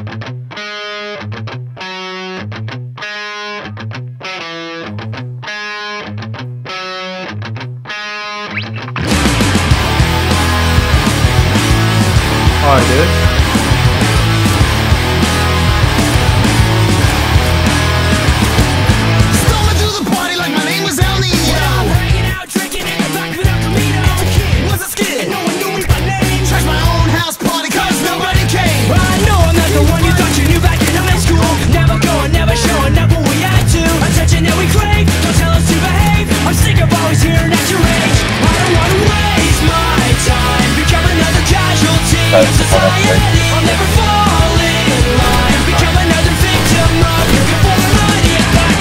Alright, dude. I'll never fall in line, become another victim of your conformity and back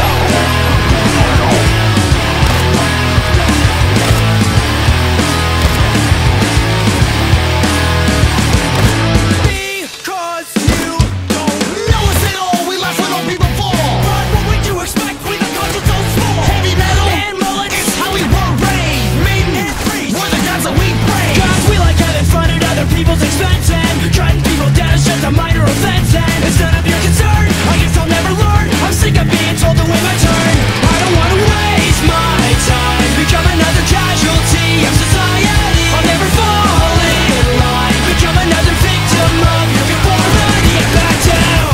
because you don't know us at all, we laugh when all people fall. But what would you expect with a conscience so small? Heavy metal and mullets, it's how we were raised. Maiden and priest, we're the gods that we praise. Cause we like having fun at other people's expense. Cutting people down is just a minor offense, and it's none of your concern. I guess I'll never learn. I'm sick of being told to wait my turn. I don't want to waste my time, become another casualty of society. I'll never fall in line, become another victim of your conformity and back down.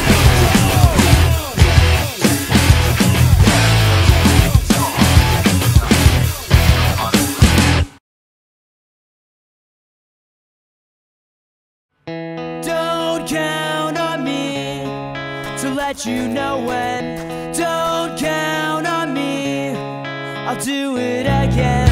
Don't count on me to let you know when. Don't count on me, I'll do it again.